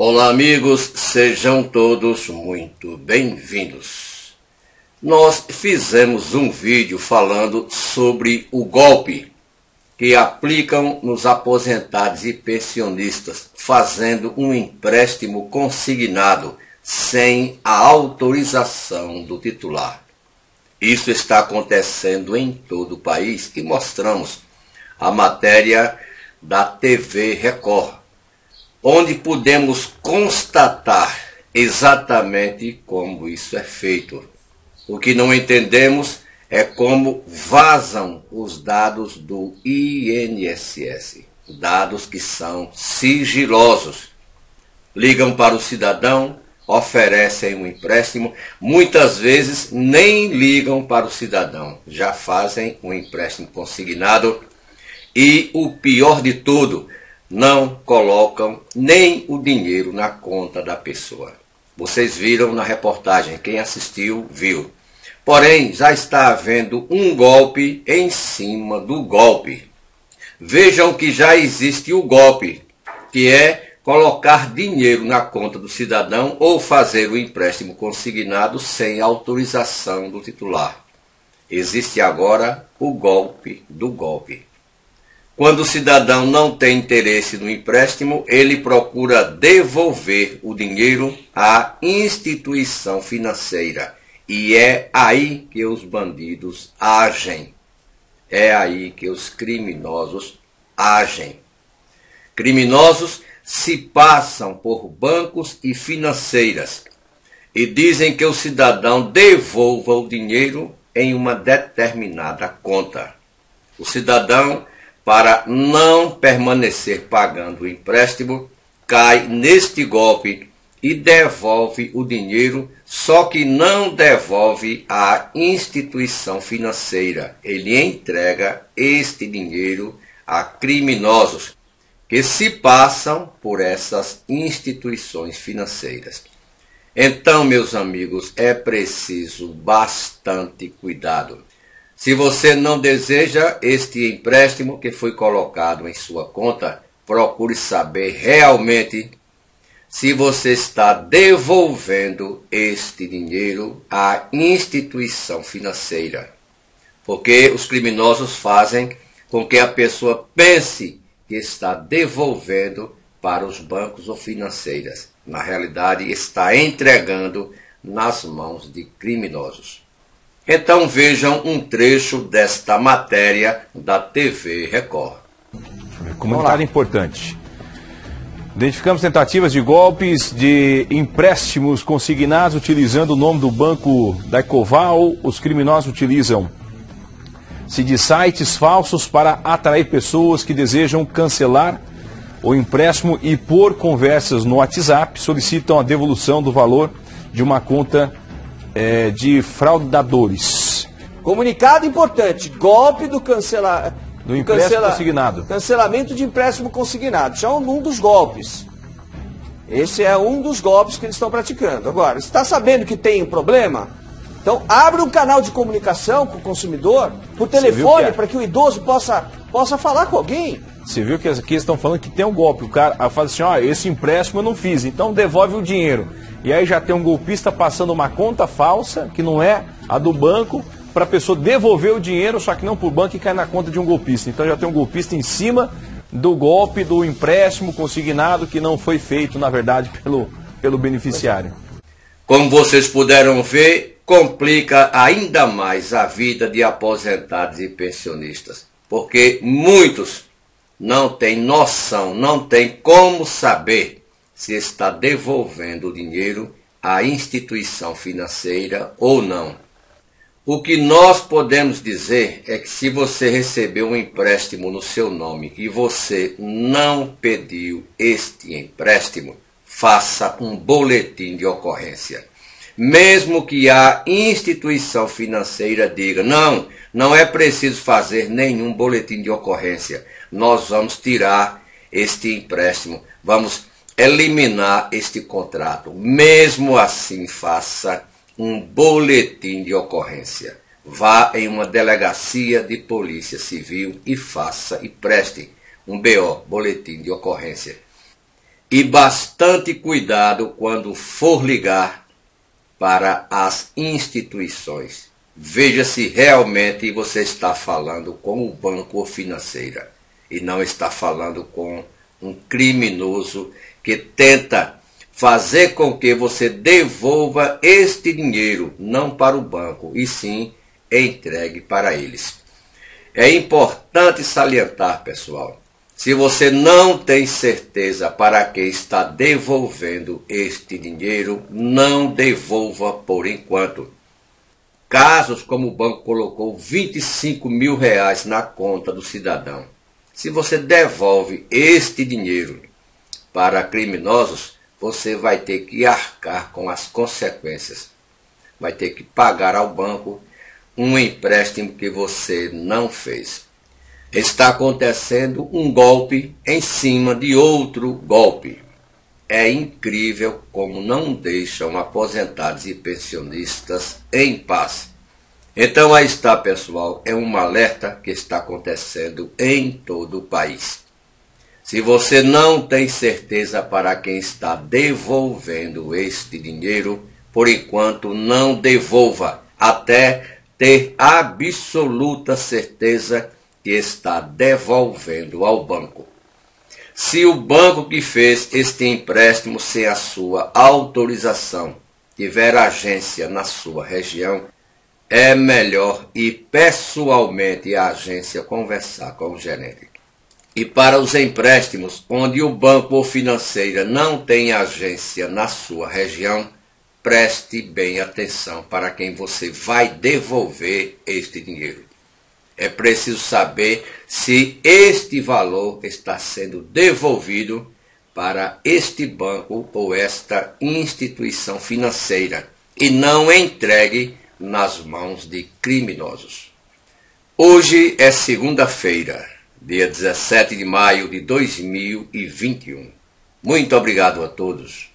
Olá amigos, sejam todos muito bem-vindos. Nós fizemos um vídeo falando sobre o golpe que aplicam nos aposentados e pensionistas, fazendo um empréstimo consignado sem a autorização do titular. Isso está acontecendo em todo o país e mostramos a matéria da TV Record, onde podemos constatar exatamente como isso é feito. O que não entendemos é como vazam os dados do INSS, dados que são sigilosos. Ligam para o cidadão, oferecem um empréstimo, muitas vezes nem ligam para o cidadão, já fazem um empréstimo consignado e o pior de tudo, não colocam nem o dinheiro na conta da pessoa. Vocês viram na reportagem, quem assistiu viu. Porém, já está havendo um golpe em cima do golpe. Vejam que já existe o golpe, que é colocar dinheiro na conta do cidadão ou fazer o empréstimo consignado sem autorização do titular. Existe agora o golpe do golpe. Quando o cidadão não tem interesse no empréstimo, ele procura devolver o dinheiro à instituição financeira. E é aí que os bandidos agem. É aí que os criminosos agem. Criminosos se passam por bancos e financeiras e dizem que o cidadão devolva o dinheiro em uma determinada conta. O cidadão, para não permanecer pagando o empréstimo, cai neste golpe e devolve o dinheiro, só que não devolve à instituição financeira. Ele entrega este dinheiro a criminosos que se passam por essas instituições financeiras. Então, meus amigos, é preciso bastante cuidado. Se você não deseja este empréstimo que foi colocado em sua conta, procure saber realmente se você está devolvendo este dinheiro à instituição financeira. Porque os criminosos fazem com que a pessoa pense que está devolvendo para os bancos ou financeiras. Na realidade, está entregando nas mãos de criminosos. Então vejam um trecho desta matéria da TV Record. Comentário importante. Identificamos tentativas de golpes de empréstimos consignados utilizando o nome do banco da Ecoval. Os criminosos utilizam-se de sites falsos para atrair pessoas que desejam cancelar o empréstimo e, por conversas no WhatsApp, solicitam a devolução do valor de uma conta de fraudadores. Comunicado importante, golpe do empréstimo consignado. Cancelamento de empréstimo consignado. Já é um dos golpes. Esse é um dos golpes que eles estão praticando. Agora, você está sabendo que tem um problema? Então, abre um canal de comunicação com o consumidor, por telefone, para que o idoso possa falar com alguém. Você viu que aqui estão falando que tem um golpe. O cara fala assim, ó, esse empréstimo eu não fiz, então devolve o dinheiro. E aí já tem um golpista passando uma conta falsa, que não é a do banco, para a pessoa devolver o dinheiro, só que não por banco e cai na conta de um golpista. Então já tem um golpista em cima do golpe do empréstimo consignado que não foi feito, na verdade, pelo beneficiário. Como vocês puderam ver, complica ainda mais a vida de aposentados e pensionistas, porque muitos não têm noção, não têm como saber se está devolvendo o dinheiro à instituição financeira ou não. O que nós podemos dizer é que se você recebeu um empréstimo no seu nome e você não pediu este empréstimo, faça um boletim de ocorrência. Mesmo que a instituição financeira diga, não é preciso fazer nenhum boletim de ocorrência, nós vamos tirar este empréstimo, vamos eliminar este contrato. Mesmo assim, faça um boletim de ocorrência. Vá em uma delegacia de polícia civil e faça e preste um BO, boletim de ocorrência. E bastante cuidado quando for ligar para as instituições. Veja se realmente você está falando com o banco ou financeira e não está falando com um criminoso que tenta fazer com que você devolva este dinheiro, não para o banco, e sim entregue para eles. É importante salientar, pessoal, se você não tem certeza para quem está devolvendo este dinheiro, não devolva por enquanto. Casos como o banco colocou 25 mil reais na conta do cidadão. Se você devolve este dinheiro para criminosos, você vai ter que arcar com as consequências. Vai ter que pagar ao banco um empréstimo que você não fez. Está acontecendo um golpe em cima de outro golpe. É incrível como não deixam aposentados e pensionistas em paz. Então aí está, pessoal, é um alerta que está acontecendo em todo o país. Se você não tem certeza para quem está devolvendo este dinheiro, por enquanto não devolva, até ter absoluta certeza que está devolvendo ao banco. Se o banco que fez este empréstimo sem a sua autorização tiver agência na sua região, é melhor ir pessoalmente à agência conversar com o gerente. E para os empréstimos onde o banco ou financeira não tem agência na sua região, preste bem atenção para quem você vai devolver este dinheiro. É preciso saber se este valor está sendo devolvido para este banco ou esta instituição financeira e não entregue nas mãos de criminosos. Hoje é segunda-feira, dia 17 de maio de 2021. Muito obrigado a todos.